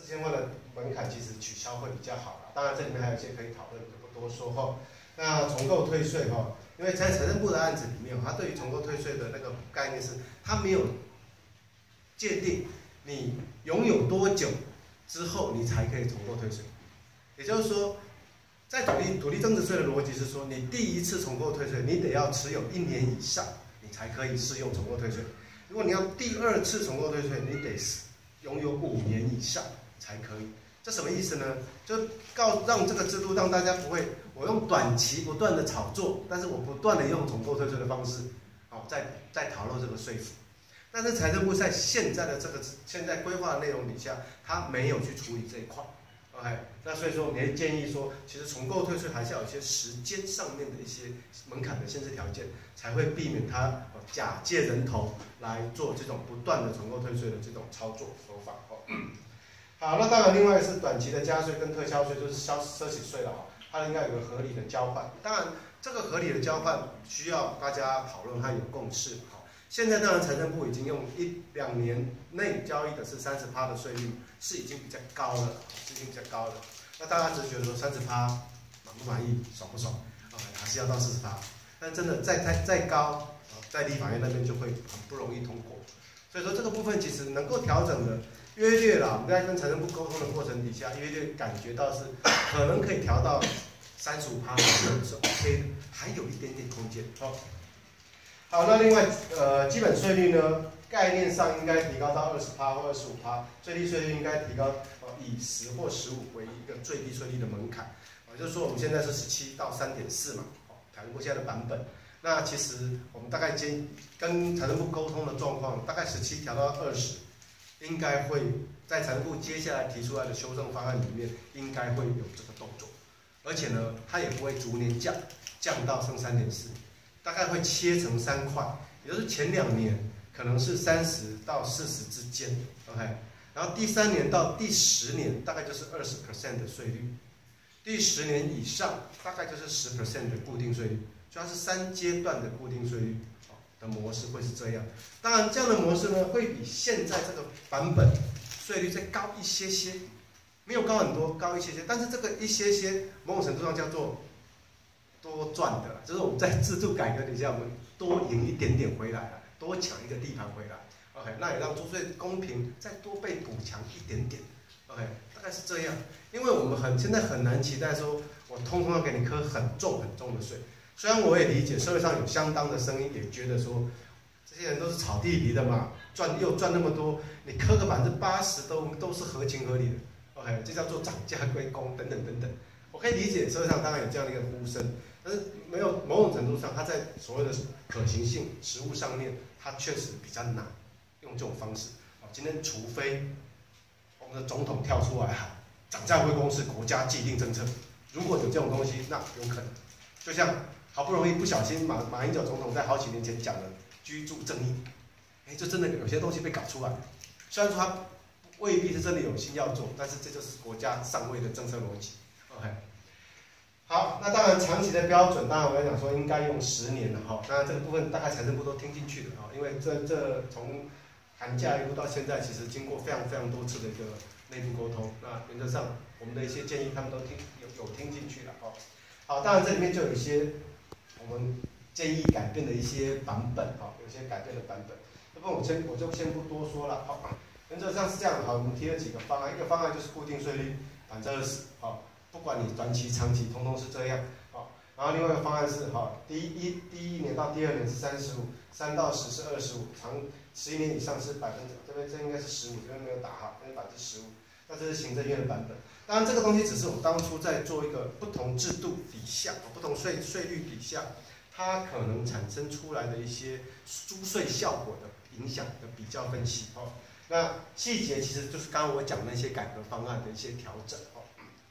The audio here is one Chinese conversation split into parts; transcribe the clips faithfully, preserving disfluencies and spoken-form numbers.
千万的门槛其实取消会比较好啦。当然这里面还有一些可以讨论，就不多说哈。那重购退税哈，因为在财政部的案子里面，它对于重购退税的那个概念是，它没有界定你拥有多久之后你才可以重购退税。也就是说，在土地土地增值税的逻辑是说，你第一次重购退税，你得要持有一年以上，你才可以适用重购退税。如果你要第二次重购退税，你得拥有五年以上才可以。这什么意思呢？就告让这个制度让大家不会，我用短期不断的炒作，但是我不断的用重购退税的方式，好、哦，在在讨论这个税负。但是财政部在现在的这个现在规划的内容底下，它没有去处理这一块。OK， 那所以说，我们也建议说，其实重购退税还是要有一些时间上面的一些门槛的限制条件，才会避免它假借人头来做这种不断的重购退税的这种操作手法。哦，好，那当然，另外是短期的加税跟特销税，就是消奢侈税了哈，它应该有个合理的交换。当然，这个合理的交换需要大家讨论和有共识。好，现在当然财政部已经用一两年内交易的是三十趴的税率，是已经比较高了。已经比较高了，那大家只是觉得说三十趴满不满意，爽不爽？啊，还是要到四十趴。但真的再再再高，在立法院那边就会很不容易通过。所以说这个部分其实能够调整的，约略啦，我们在跟财政部沟通的过程底下，约略感觉到是可能可以调到三十五趴是 OK 的，还有一点点空间。好，好，那另外呃基本税率呢？概念上应该提高到二十趴或二十五趴，最低税率应该提高，呃，以十或十五为一个最低税率的门槛，也就是说我们现在是十七到三点四嘛，哦，财政部现在的版本。那其实我们大概跟跟财政部沟通的状况，大概十七调到二十，应该会在财政部接下来提出来的修正方案里面，应该会有这个动作，而且呢，它也不会逐年降，降到剩三点四，大概会切成三块，也就是前两年。可能是三十到四十之间 ，OK， 然后第三年到第十年大概就是二十 percent 的税率，第十年以上大概就是十 percent 的固定税率，所以它是三阶段的固定税率的模式会是这样。当然，这样的模式呢会比现在这个版本税率再高一些些，没有高很多，高一些些，但是这个一些些某种程度上叫做多赚的，就是我们在制度改革底下，我们多赢一点点回来了。多抢一个地盘回来 ，OK， 那也让租税公平再多被补强一点点 ，OK， 大概是这样。因为我们很现在很难期待说，我通通要给你课很重很重的税。虽然我也理解社会上有相当的声音，也觉得说，这些人都是炒地皮的嘛，赚又赚那么多，你课个百分之八十都都是合情合理的 ，OK， 这叫做涨价归公等等等等。我可以理解社会上当然有这样的一个呼声，但是没有某种程度上，它在所谓的可行性、实务上面。它确实比较难用这种方式。今天除非我们的总统跳出来喊涨价归公是国家既定政策，如果有这种东西，那有可能。就像好不容易不小心马马英九总统在好几年前讲了居住正义，哎，这真的有些东西被搞出来。虽然说他未必是真的有心要做，但是这就是国家上位的政策逻辑。OK。好，那当然长期的标准，当然我要讲说应该用十年了哈。当然这个部分大概财政部都听进去了哈，因为这这从寒假一路到现在，其实经过非常非常多次的一个内部沟通，那原则上我们的一些建议他们都听有有听进去了哈。好，当然这里面就有一些我们建议改变的一些版本哈，有些改变的版本。这部分我先我就先不多说了。好，原则上是这样的哈，我们提了几个方案，一个方案就是固定税率百分之二十，好。不管你短期、长期，通通是这样，好。然后另外一个方案是，好，第一第一年到第二年是三十五，三到十是二十五，长十一年以上是百分之，这边这应该是十五，这边没有打哈，这是百分之十五。那这是行政院的版本。当然，这个东西只是我当初在做一个不同制度底下、不同税税率底下，它可能产生出来的一些租税效果的影响的比较分析，哦。那细节其实就是刚刚我讲的那些改革方案的一些调整，哦。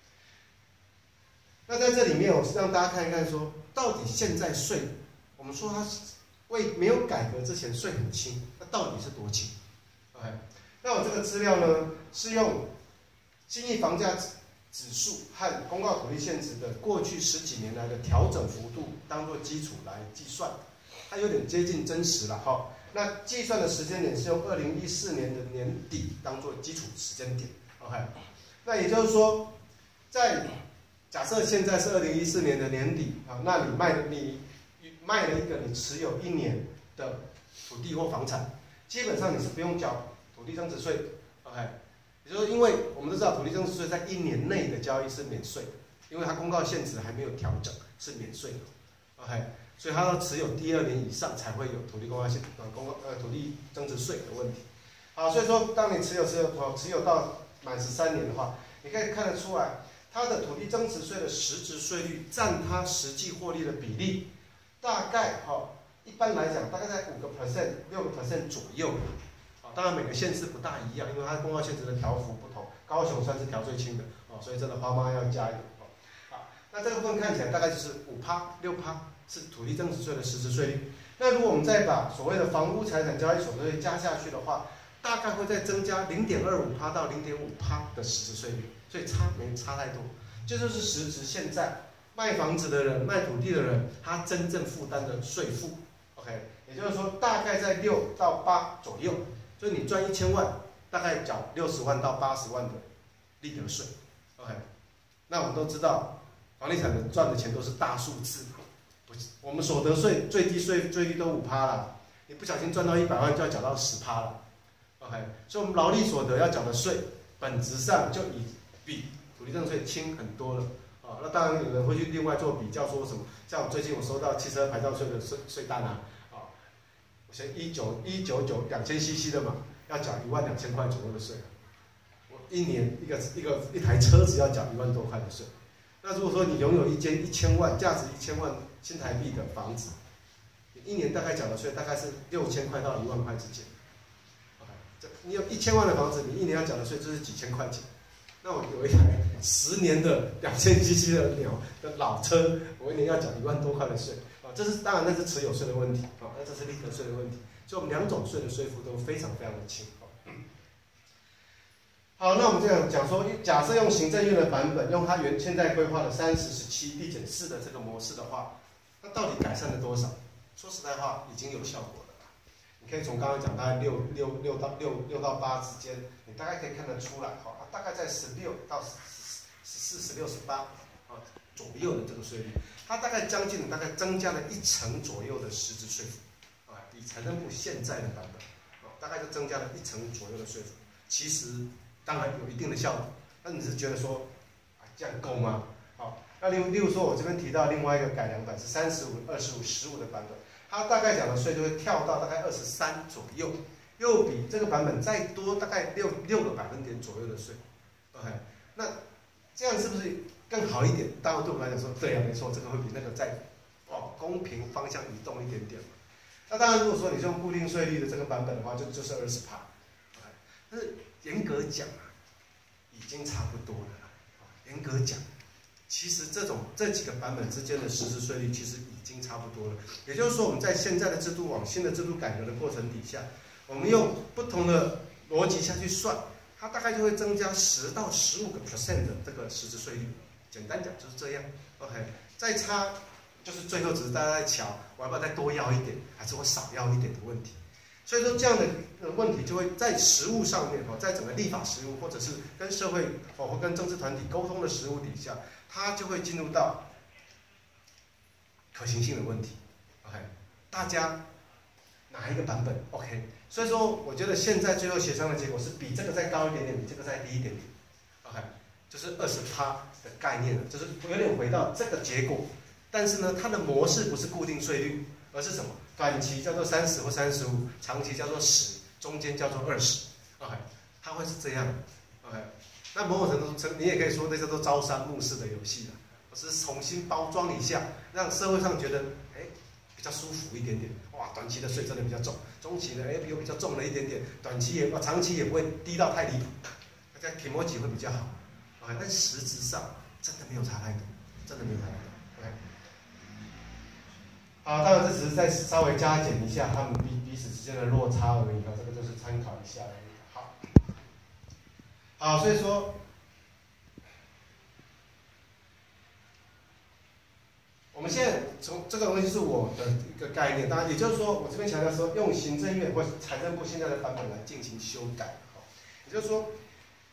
那在这里面，我是让大家看一看说，说到底现在税，我们说它为没有改革之前税很轻，那到底是多轻 ？OK， 那我这个资料呢是用信义房价指数和公告土地现值的过去十几年来的调整幅度当做基础来计算，它有点接近真实了哈。那计算的时间点是用二零一四年的年底当做基础时间点。 OK， 那也就是说，在假设现在是二零一四年的年底啊，那你卖你卖了一个你持有一年的土地或房产，基本上你是不用缴土地增值税 ，OK， 也就是说，因为我们都知道土地增值税在一年内的交易是免税的，因为它公告限值还没有调整，是免税的 ，OK， 所以它要持有第二年以上才会有土地公告限呃公告呃土地增值税的问题。好，所以说当你持有持有持有到满十三年的话，你可以看得出来，它的土地增值税的实质税率占它实际获利的比例，大概哈，一般来讲大概在五个 percent、六个 percent 左右。啊，当然每个县市不大一样，因为它公告限值的条幅不同，高雄算是条最轻的哦，所以这个花妈要加油哦。好，那这个部分看起来大概就是五趴、六趴是土地增值税的实质税率。那如果我们再把所谓的房屋财产交易所得税加下去的话，大概会再增加 零点二五趴到 零点五趴的实质税率，所以差没差太多。这就是实质现在卖房子的人、卖土地的人，他真正负担的税负。OK， 也就是说大概在六到八左右，所以你赚一千万，大概缴六十万到八十万的利得税。OK， 那我们都知道，房地产的赚的钱都是大数字，我们所得税最低税税率都五趴啦，你不小心赚到一百万就要缴到十趴了。OK， 所以我们劳力所得要缴的税，本质上就以比土地增值税轻很多了。啊，那当然有人会去另外做比较，说什么？像我最近我收到汽车牌照税的税税单啊，啊，我先一九一九九两千 C C 的嘛，要缴一万两千块左右的税。我一年一个一个一台车子要缴一万多块的税。那如果说你拥有一间一千万价值一千万新台币的房子，你一年大概缴的税大概是六千块到一万块之间。你有一千万的房子，你一年要缴的税就是几千块钱。那我有一台十年的两千 C C 的鸟的老车，我一年要缴一万多块的税啊。这是当然那是持有税的问题啊，那这是利得税的问题。所以我们两种税的税负都非常非常的轻。好，那我们这样讲说，假设用行政院的版本，用它原现在规划的三十、十七、递减四的这个模式的话，那到底改善了多少？说实在话，已经有效果了。你可以从刚刚讲大概六六六到六六到八之间，你大概可以看得出来哈，大概在十六到十四、十六、十八啊左右的这个税率，它大概将近大概增加了一成左右的实质税负啊，比财政部现在的版本啊，大概就增加了一成左右的税负。其实当然有一定的效果，那你是觉得说啊这样够吗？好，那例如例如说我这边提到另外一个改良版是三十五、二十五、十五的版本。它大概讲的税就会跳到大概二十三左右，又比这个版本再多大概六六个百分点左右的税。OK， 那这样是不是更好一点？当然对我们来讲说，对啊，没错，这个会比那个再往公平方向移动一点点。那当然，如果说你是用固定税率的这个版本的话，就就是二十趴。OK， 但是严格讲啊，已经差不多了啦。严格讲。其实这种这几个版本之间的实质税率其实已经差不多了，也就是说我们在现在的制度往新的制度改革的过程底下，我们用不同的逻辑下去算，它大概就会增加十到十五个 percent 的这个实质税率。简单讲就是这样 ，OK， 再差就是最后只是大家在瞧，我要不要再多要一点，还是我少要一点的问题。所以说这样的问题就会在实务上面哦，在整个立法实务或者是跟社会哦或跟政治团体沟通的实务底下，它就会进入到可行性的问题。OK， 大家哪一个版本 OK？ 所以说我觉得现在最后协商的结果是比这个再高一点点，比这个再低一点点。OK， 就是二十趴的概念了，就是有点回到这个结果，但是呢，它的模式不是固定税率，而是什么？短期叫做三十或三十五，长期叫做十，中间叫做二十。OK， 它会是这样。OK， 那某种程度，你也可以说那叫做朝三暮四的游戏了。我是重新包装一下，让社会上觉得，哎，比较舒服一点点。哇，短期的税真的比较重，中期的哎又比较重了一点点，短期也长期也不会低到太离谱，大家提摩几会比较好。OK， 但实质上真的没有差太多，真的没有差太多。OK。啊，当然这只是再稍微加减一下他们彼彼此之间的落差而已啊，这个就是参考一下而已。好，好，所以说，我们现在从这个东西是我的一个概念，当然也就是说，我这边强调说，用行政院或财政部现在的版本来进行修改，也就是说，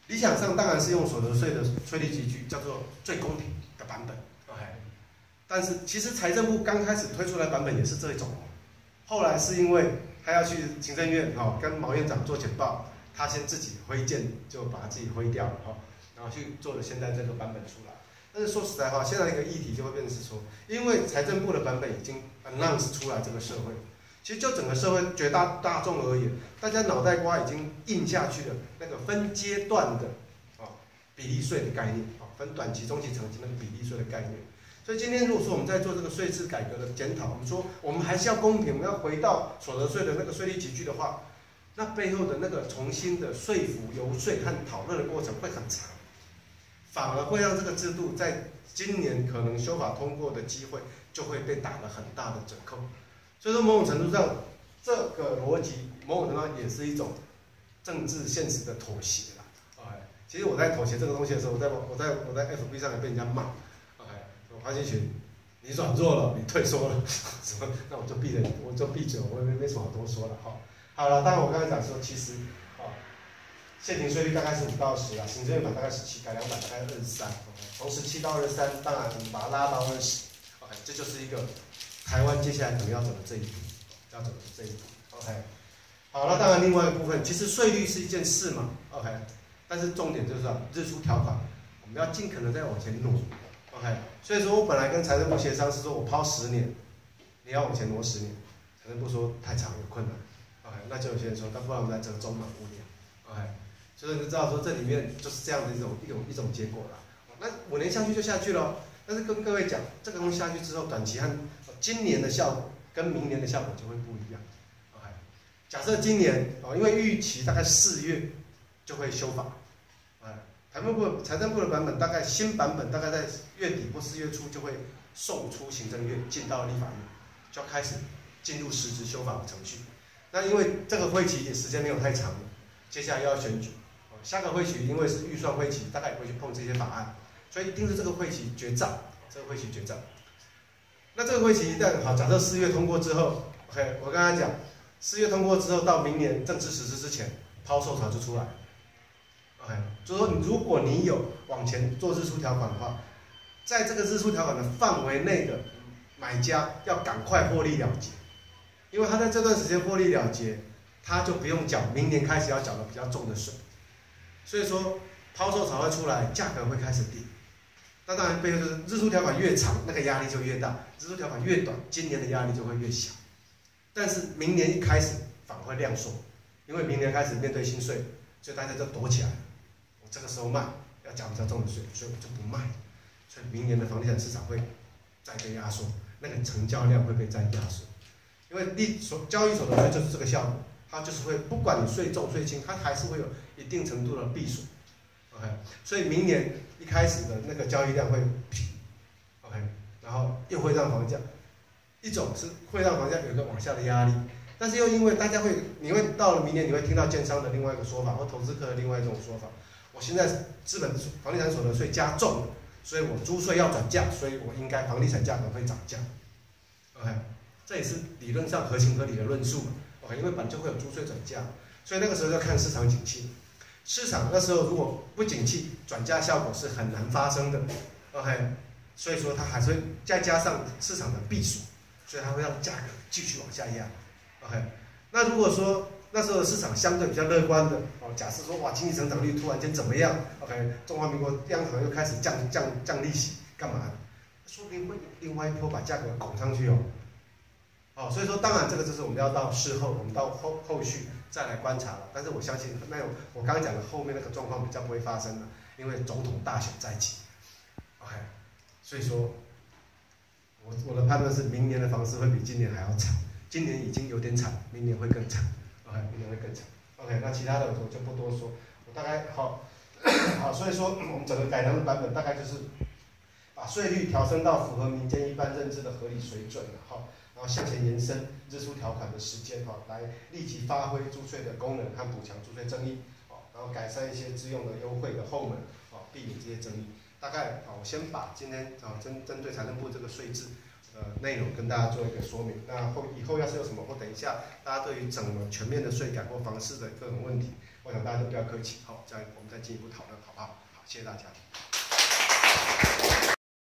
理想上当然是用所得税的税率集聚，叫做最公平的版本 ，OK。但是其实财政部刚开始推出来版本也是这一种，后来是因为他要去行政院哈、哦、跟毛院长做简报，他先自己挥剑就把他自己挥掉了哈、哦，然后去做了现在这个版本出来。但是说实在话，现在一个议题就会变成是说，因为财政部的版本已经 announce 出来这个社会。其实就整个社会绝大大众而言，大家脑袋瓜已经印下去了那个分阶段的啊比例税的概念啊，分短期、中期、长期那个比例税的概念。所以今天如果说我们在做这个税制改革的检讨，我们说我们还是要公平，我们要回到所得税的那个税率集聚的话，那背后的那个重新的说服、游说和讨论的过程会很长，反而会让这个制度在今年可能修法通过的机会就会被打了很大的折扣。所以说，某种程度上，这个逻辑某种程度上也是一种政治现实的妥协啦。OK， 其实我在妥协这个东西的时候，我在我在我在 F B 上也被人家骂。OK， 黄建群，你软弱了，你退缩了，什么？那我就闭嘴，我就闭嘴，我也没没什么好多说了哈。好了，当然我刚才讲说，其实啊，现行税率大概是五到十啊，行政院版大概十七，改良版大概二十三。从十七到二十三，当然你把它拉到二十。OK， 这就是一个。台湾接下来可能要走的这一步，要走的这一步 ，OK。好，那当然另外一个部分，其实税率是一件事嘛 ，OK。但是重点就是说，日出条款，我们要尽可能再往前挪 ，OK。所以说我本来跟财政部协商是说我抛十年，你要往前挪十年，财政部说太长有困难 ，OK。那就有些人说，那不然我们来折中嘛，五年 ，OK。所以你就知道说这里面就是这样的一种一种一种结果了。那五年下去就下去了，但是跟各位讲，这个东西下去之后，短期和今年的效果跟明年的效果就会不一样。OK， 假设今年哦，因为预期大概四月就会修法，哎，财政部财政部的版本大概新版本大概在月底或四月初就会送出行政院，进到立法院，就要开始进入实质修法的程序。那因为这个会期时间没有太长了，接下来又要选举，哦，下个会期因为是预算会期，大概也不会去碰这些法案，所以一定是这个会期决战，这个会期决战。那这个会期一旦好，假设四月通过之后 ，OK， 我跟他讲，四月通过之后到明年正式实施之前，抛售潮就出来 ，OK， 就是说如果你有往前做日出条款的话，在这个日出条款的范围内的买家要赶快获利了结，因为他在这段时间获利了结，他就不用缴明年开始要缴的比较重的税，所以说抛售潮会出来，价格会开始跌。那当然，背后就是日出条款越长，那个压力就越大；日出条款越短，今年的压力就会越小。但是明年一开始反而会量缩，因为明年开始面对新税，所以大家就躲起来了。我这个时候卖，要缴比较重的税，所以我就不卖。所以明年的房地产市场会再被压缩，那个成交量会被再压缩。因为利所交易所得税就是这个效果，它就是会不管你税重税轻，它还是会有一定程度的避损。OK， 所以明年一开始的那个交易量会平 ，OK， 然后又会让房价，一种是会让房价有一个往下的压力，但是又因为大家会，你会到了明年你会听到建商的另外一个说法，或投资客的另外一种说法，我现在资本房地产所得税加重了，所以我租税要转嫁，所以我应该房地产价格会涨价 ，OK， 这也是理论上合情合理的论述嘛 ，OK， 因为本来就会有租税转嫁，所以那个时候要看市场景气。市场那时候如果不景气，转嫁效果是很难发生的 ，OK， 所以说它还是会再加上市场的避暑，所以它会让价格继续往下压 ，OK。那如果说那时候的市场相对比较乐观的，哦，假设说哇经济成长率突然间怎么样 ，OK， 中华民国央行又开始降降降利息，干嘛？说不定会另外一波把价格拱上去哦。哦，所以说当然这个就是我们要到事后，我们到后后续再来观察了。但是我相信那种我刚刚讲的后面那个状况比较不会发生了，因为总统大选在即 ，OK， 所以说，我我的判断是明年的房市会比今年还要惨，今年已经有点惨，明年会更惨 ，OK， 明年会更惨 ，OK， 那其他的我就不多说，我大概好，好，所以说我们整个改良的版本大概就是把税率调升到符合民间一般认知的合理水准了，哈。然后向前延伸日出条款的时间哈，来立即发挥租税的功能和补强租税争议，好，然后改善一些自用的优惠的后门，好，避免这些争议。大概好，我先把今天啊针针对财政部这个税制呃内容跟大家做一个说明。那后以后要是有什么，或等一下大家对于整个全面的税改或房市的各种问题， 我想大家都不要客气，好，再我们再进一步讨论，好不好？好，谢谢大家。